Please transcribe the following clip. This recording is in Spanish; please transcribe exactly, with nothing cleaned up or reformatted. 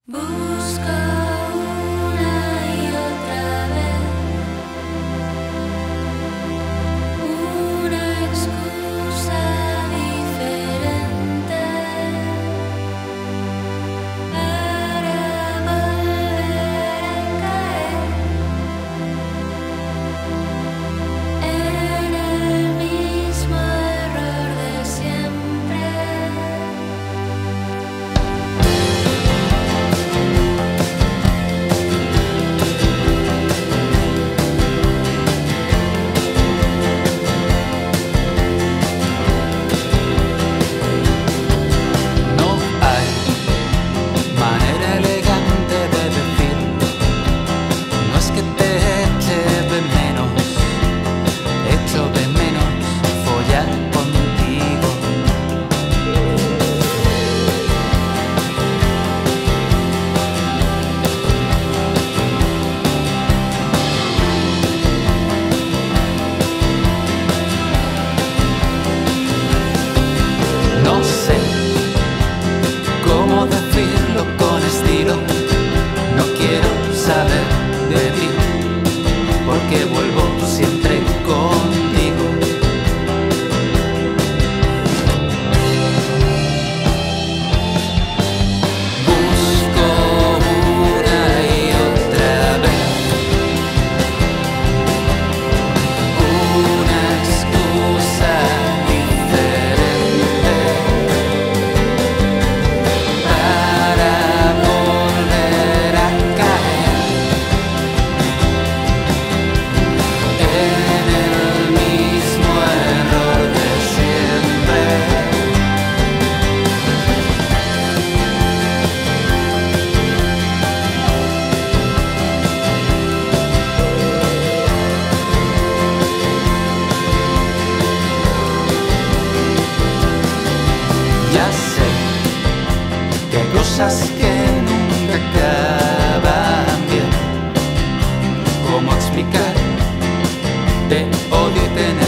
Busco una y otra vez una excusa diferente para volver a caer en el mismo error de siempre. No sé cómo decirlo con estilo. No quiero saber de ti, porque vuelvo siempre contigo. Busco una y otra vez una excusa diferente para volver a caer en el mismo error de siempre. Ya sé que hay cosas que nunca acaban bien. ¿Cómo explicar? Te odio y te